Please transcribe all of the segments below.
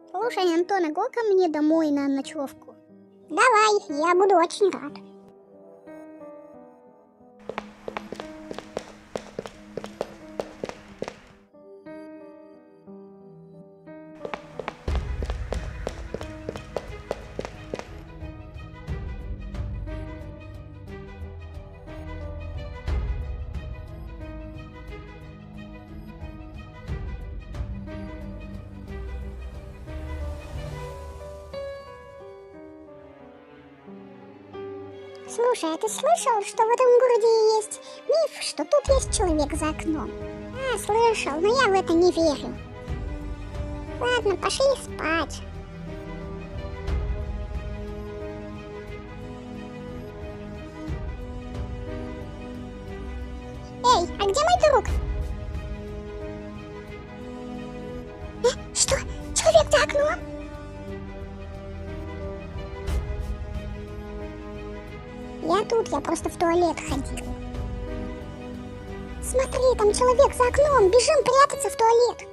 Слушай, Антон, иди ко мне домой на ночевку. Давай, я буду очень рад. Слушай, а ты слышал, что в этом городе есть миф, что тут есть человек за окном? А, слышал, но я в это не верю. Ладно, пошли спать. Эй, а где мой друг? Что? Человек за окном? Я тут, я просто в туалет ходил. Смотри, там человек за окном, бежим прятаться в туалет.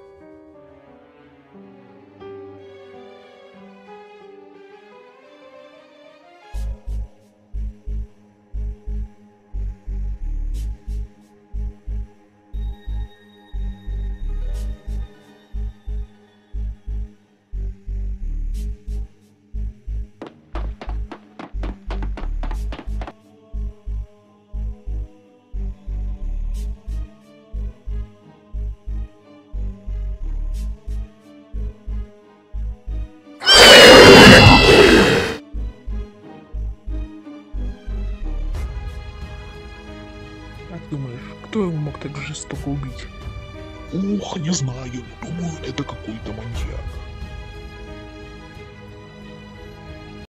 Как думаешь, кто его мог так жестоко убить? Ох, не знаю, думаю, это какой-то